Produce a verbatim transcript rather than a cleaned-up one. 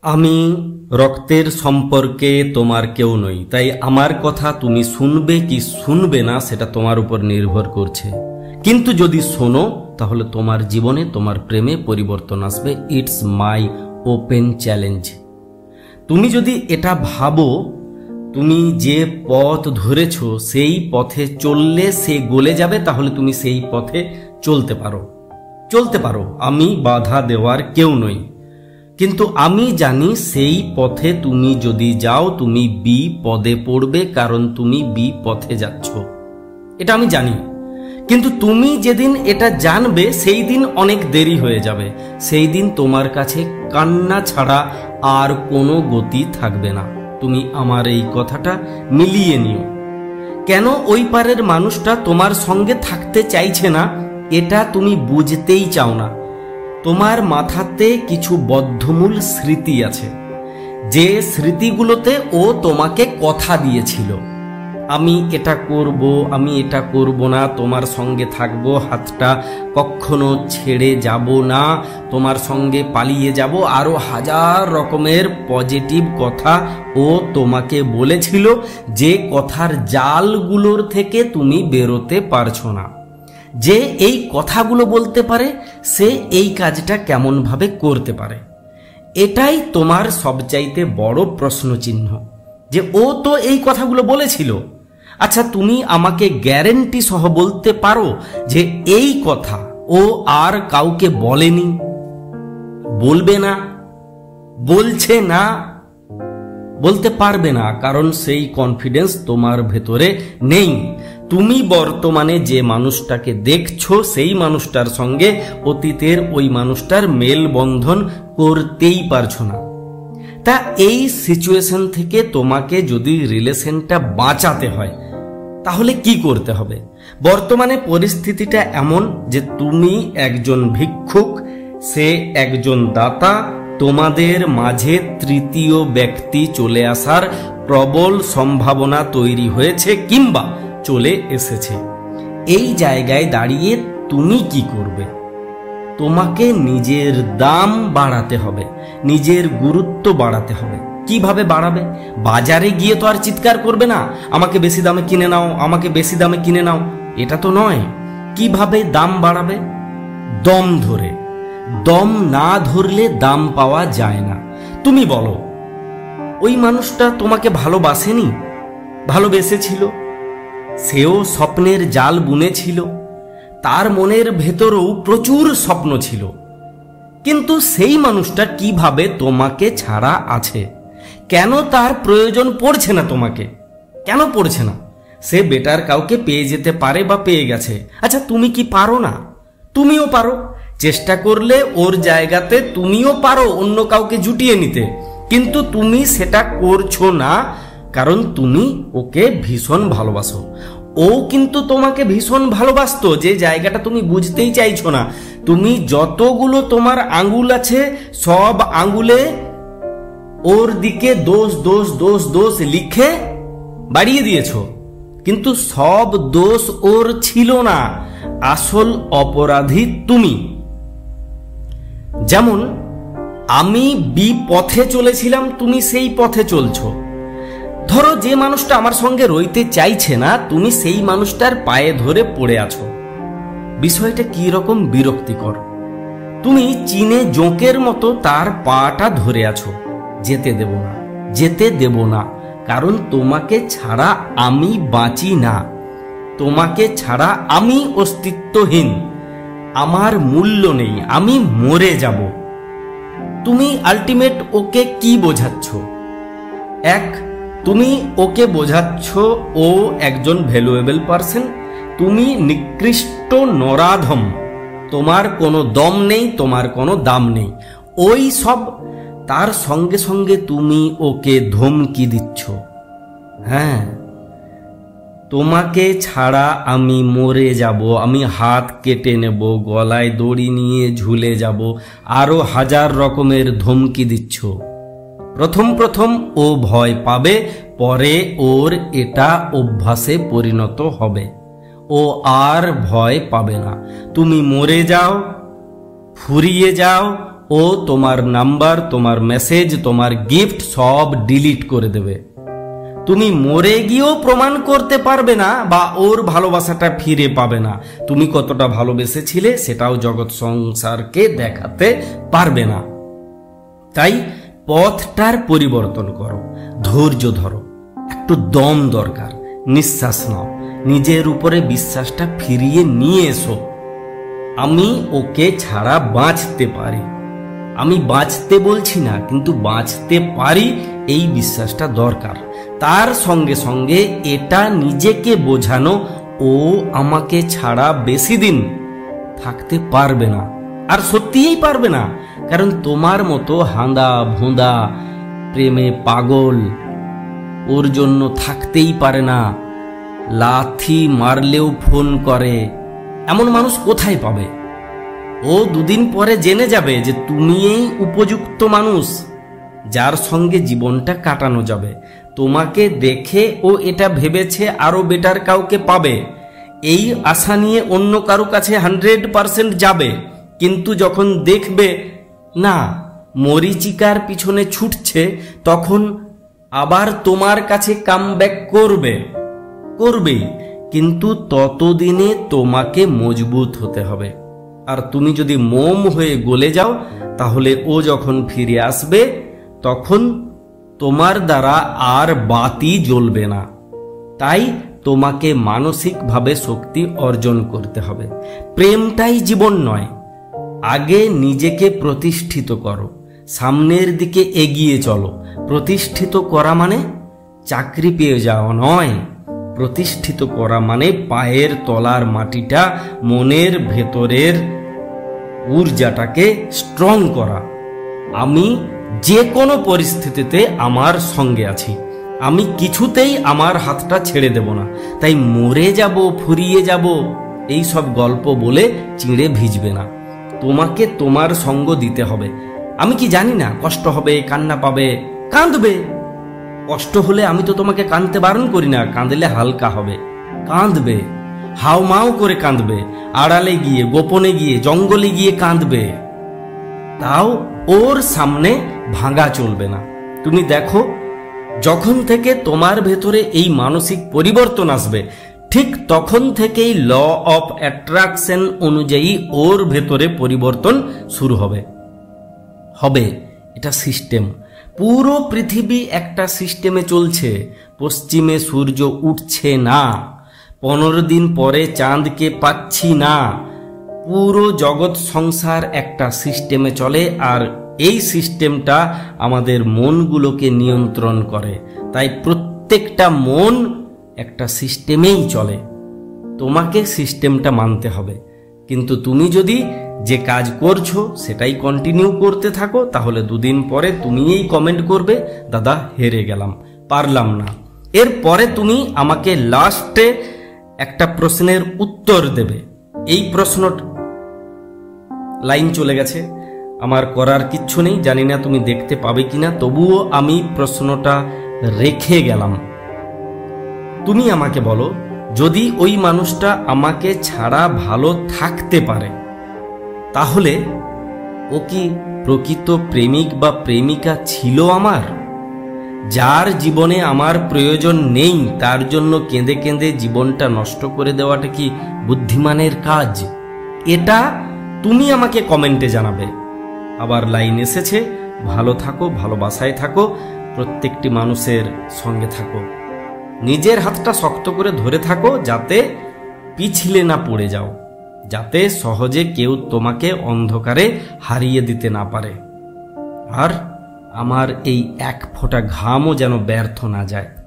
আমি রক্তের সম্পর্কে তোমার কেউ নই, তাই আমার কথা তুমি শুনবে কি শুনবে না সেটা তোমার উপর নির্ভর করছে। কিন্তু যদি শোনো তাহলে তোমার জীবনে তোমার প্রেমে পরিবর্তন আসবে। It's my open challenge. তুমি যদি এটা ভাবো তুমি যে পথ ধরেছ সেই পথে চললে সে গলে যাবে, তাহলে তুমি সেই পথে চলতে পারো চলতে পারো আমি বাধা দেওয়ার কেউ নই। কিন্তু আমি জানি সেই পথে তুমি যদি যাও তুমি বি পদে পড়বে, কারণ তুমি বি পথে যাচ্ছ, এটা আমি জানি। কিন্তু তুমি যেদিন এটা জানবে সেই দিন অনেক দেরি হয়ে যাবে। সেই দিন তোমার কাছে কান্না ছাড়া আর কোনো গতি থাকবে না। তুমি আমার এই কথাটা মিলিয়ে নিও। কেন ওই পারের মানুষটা তোমার সঙ্গে থাকতে চাইছে না এটা তুমি বুঝতেই চাও না। তোমার মাথাতে কিছু বদ্ধমূল স্মৃতি আছে, যে স্মৃতিগুলোতে ও তোমাকে কথা দিয়েছিল, আমি এটা করব, আমি এটা করব না, তোমার সঙ্গে থাকবো, হাতটা কখনো ছেড়ে যাব না, তোমার সঙ্গে পালিয়ে যাব, আরো হাজার রকমের পজিটিভ কথা ও তোমাকে বলেছিল, যে কথার জালগুলোর থেকে তুমি বেরোতে পারছো না। যে এই কথাগুলো বলতে পারে সে এই কাজটা কেমন ভাবে করতে পারে, এটাই তোমার সবচাইতে বড় প্রশ্ন চিহ্ন, যে ও তো এই কথাগুলো বলেছিল। আচ্ছা, তুমি আমাকে গ্যারেন্টি সহ বলতে পারো যে এই কথা ও আর কাউকে বলেনি, বলবে না, বলছে না? বলতে পারবে না, কারণ সেই কনফিডেন্স তোমার ভেতরে নেই। তুমি বর্তমানে যে মানুষটাকে দেখছো সেই মানুষটার সঙ্গে অতীতের ওই মানুষটার মেলবন্ধন করতেই পারছো না। তা এই সিচুয়েশন থেকে তোমাকে যদি রিলেশনটা বাঁচাতে হয় তাহলে কি করতে হবে? বর্তমানে পরিস্থিতিটা এমন যে তুমি একজন ভিক্ষুক, সে একজন দাতা, তোমাদের মাঝে তৃতীয় ব্যক্তি চলে আসার প্রবল সম্ভাবনা তৈরি হয়েছে কিংবা চলে এসেছে। এই জায়গায় দাঁড়িয়ে তুমি কি করবে? তোমাকে নিজের দাম বাড়াতে হবে, নিজের গুরুত্ব বাড়াতে হবে। কিভাবে বাড়াবে? বাজারে গিয়ে তো আর চিৎকার করবে না, আমাকে বেশি দামে কিনে নাও, আমাকে বেশি দামে কিনে নাও, এটা তো নয়। কিভাবে দাম বাড়াবে? দম ধরে। দম না ধরলে দাম পাওয়া যায় না। তুমি বলো, ওই মানুষটা তোমাকে ভালোবাসেনি? ভালোবেসেছিল, সেও স্বপ্নের জাল বুনেছিল, তার মনের ভেতরেও প্রচুর স্বপ্ন ছিল, কিন্তু সেই মানুষটা কিভাবে তোমাকে ছাড়া আছে? কেন তার প্রয়োজন পড়ছে না তোমাকে? কেন পড়ছে না? সে বেটার কাউকে পেয়ে যেতে পারে বা পেয়ে গেছে। আচ্ছা, তুমি কি পারো না? তুমিও পারো। চেষ্টা করলে ওর জায়গাতে তুমিও পারো অন্য কাউকে জুটিয়ে নিতে, কিন্তু তুমি সেটা করছো না, কারণ তুমি ওকে ভীষণ ভালোবাসো। ও কিন্তু তোমাকে ভীষণ ভালোবাসতো, যে জায়গাটা তুমি বুঝতেই চাইছো না। তুমি যতগুলো তোমার আঙ্গুল আছে সব আঙ্গুলে ওর দিকে দোষ দোষ দোষ দোষ লিখে বাড়িয়ে দিয়েছো, কিন্তু সব দোষ ওর ছিল না, আসল অপরাধী তুমি। যেমন আমি বি পথে চলেছিলাম, তুমি সেই পথে চলছো। ধরো যে মানুষটা আমার সঙ্গে রইতে চাইছে না, তুমি সেই মানুষটার পায়ে ধরে পড়ে আছো। বিষয়টা কি রকম বিরক্তিকর। তুমি চীনে জোঁকের মতো তার পাটা ধরে আছো, যেতে দেব না, যেতে দেব না, কারণ তোমাকে ছাড়া আমি বাঁচি না, তোমাকে ছাড়া আমি অস্তিত্বহীন, আমার মূল্য নেই, আমি মরে যাব। তুমি আলটিমেট ওকে কি বোঝাচ্ছ? এক, তুমি ওকে বোঝাচ্ছ ও একজন ভ্যালুয়েবল পারসন, তুমি নিকৃষ্ট নরাধম, তোমার কোনো দম নেই, তোমার কোনো দাম নেই, ওই সব। তার সঙ্গে সঙ্গে তুমি ওকে ধমকি দিচ্ছ, হ্যাঁ, তোমাকে ছাড়া আমি মরে যাব, আমি হাত কেটে নেব, গলায় দড়ি নিয়ে ঝুলে যাব, আরো হাজার রকমের ধমকি দিচ্ছ। প্রথম প্রথম ও ভয় পাবে, পরে ওর এটা অভ্যাসে পরিণত হবে, ও আর ভয় পাবে না। তুমি মরে যাও, ফুরিয়ে যাও, ও তোমার নাম্বার, তোমার মেসেজ, তোমার গিফট সব ডিলিট করে দেবে। তুমি মরে গিয়েও প্রমাণ করতে পারবে না বা ওর ভালোবাসাটা ফিরে পাবে না। তুমি কতটা ভালোবেসেছিলে সেটাও জগৎ সংসারকে দেখাতে পারবে না। তাই পথটার পরিবর্তন করো, ধৈর্য ধরো, একটু দম দরকার, নিঃশ্বাস নাও, নিজের উপরে বিশ্বাসটা ফিরিয়ে নিয়ে এসো। আমি ওকে ছাড়া বাঁচতে পারি, আমি বাঁচতে বলছি না, কিন্তু বাঁচতে পারি এই বিশ্বাসটা দরকার। তার সঙ্গে সঙ্গে এটা নিজেকে বোঝানো, ও আমাকে ছাড়া বেশি দিন থাকতে পারবে না, আর সত্যিই পারবে না। কারণ তোমার মতো হাঁদা ভোঁদা প্রেমে পাগল ওর জন্য থাকতেই পারে না, লাথি মারলেও ফোন করে, এমন মানুষ কোথায় পাবে? ও দুদিন পরে জেনে যাবে যে তুমি এই উপযুক্ত মানুষ যার সঙ্গে জীবনটা কাটানো যাবে। তোমাকে দেখে ও এটা ভেবেছে আরো বেটার কাউকে পাবে, এই আশা নিয়ে অন্য কারো কাছে হান্ড্রেড পার্সেন্ট যাবে। কিন্তু যখন দেখবে না মরিচিকার পিছনে ছুটছে, তখন আবার তোমার কাছে কামব্যাক করবে, করবেই। কিন্তু ততদিনে তোমাকে মজবুত হতে হবে। আর তুমি যদি মোম হয়ে গলে যাও, তাহলে ও যখন ফিরে আসবে তখন তোমার দ্বারা আর বাতি জ্বলবে না। তাই তোমাকে মানসিকভাবে শক্তি অর্জন করতে হবে। প্রেমটাই জীবন নয়, আগে নিজেকে প্রতিষ্ঠিত করো, সামনের দিকে এগিয়ে চলো। প্রতিষ্ঠিত করা মানে চাকরি পেয়ে যাওয়া নয়, প্রতিষ্ঠিত করা মানে পায়ের তলার মাটিটা, মনের ভেতরের ঊর্জাটাকে স্ট্রং করা। আমি যে কোনো পরিস্থিতিতে আমার সঙ্গে আছি, আমি কিছুতেই আমার হাতটা ছেড়ে দেব না। তাই মরে যাব, ফুরিয়ে যাব, এই সব গল্প বলে চিঁড়ে ভিজবে না। তোমাকে তোমার সঙ্গ দিতে হবে। আমি কি জানি না কষ্ট হবে, কান্না পাবে, কাঁদবে। কষ্ট হলে আমি তো তোমাকে কাঁদতে বারণ করি না, কাঁদলে হালকা হবে, কাঁদবে, হাউমাউ করে কাঁদবে, আড়ালে গিয়ে, গোপনে গিয়ে, জঙ্গলে গিয়ে কাঁদবে। তাও ওর সামনে ভাঙা চলবে না। তুমি দেখো, যখন থেকে তোমার ভেতরে এই মানসিক পরিবর্তন আসবে, ঠিক তখন থেকেই ল অফ অ্যাট্রাকশন অনুযায়ী ওর ভেতরে পরিবর্তন শুরু হবে হবে এটা সিস্টেম। পুরো পৃথিবী একটা সিস্টেমে চলছে। পশ্চিমে সূর্য উঠছে না, পনেরো দিন পরে চাঁদকে পাচ্ছি না। পুরো জগৎ সংসার একটা সিস্টেমে চলে, আর এই সিস্টেমটা আমাদের মনগুলোকে নিয়ন্ত্রণ করে। তাই প্রত্যেকটা মন একটা সিস্টেমেই চলে। তোমাকে সিস্টেমটা মানতে হবে। কিন্তু তুমি যদি যে কাজ করছো সেটাই কন্টিনিউ করতে থাকো, তাহলে দুদিন পরে তুমি এই কমেন্ট করবে, দাদা হেরে গেলাম, পারলাম না। এরপরে তুমি আমাকে লাস্টে একটা প্রশ্নের উত্তর দেবে। এই প্রশ্ন লাইন চলে গেছে, আমার করার কিচ্ছু নেই, জানি না তুমি দেখতে পাবে কিনা, তবুও আমি প্রশ্নটা রেখে গেলাম। তুমি আমাকে বলো, যদি ওই মানুষটা আমাকে ছাড়া ভালো থাকতে পারে, তাহলে ও কি প্রকৃত প্রেমিক বা প্রেমিকা ছিল আমার? যার জীবনে আমার প্রয়োজন নেই তার জন্য কেঁদে কেঁদে জীবনটা নষ্ট করে দেওয়াটা কি বুদ্ধিমানের কাজ? এটা তুমি আমাকে কমেন্টে জানাবে। আবার লাইন এসেছে, ভালো থাকো, ভালোবাসায় থাকো, প্রত্যেকটি মানুষের সঙ্গে থাকো, নিজের হাতটা শক্ত করে ধরে থাকো, যাতে পিছলে না পড়ে যাও, যাতে সহজে কেউ তোমাকে অন্ধকারে হারিয়ে দিতে না পারে, আর আমার এই এক ফোঁটা ঘামও যেন ব্যর্থ না যায়।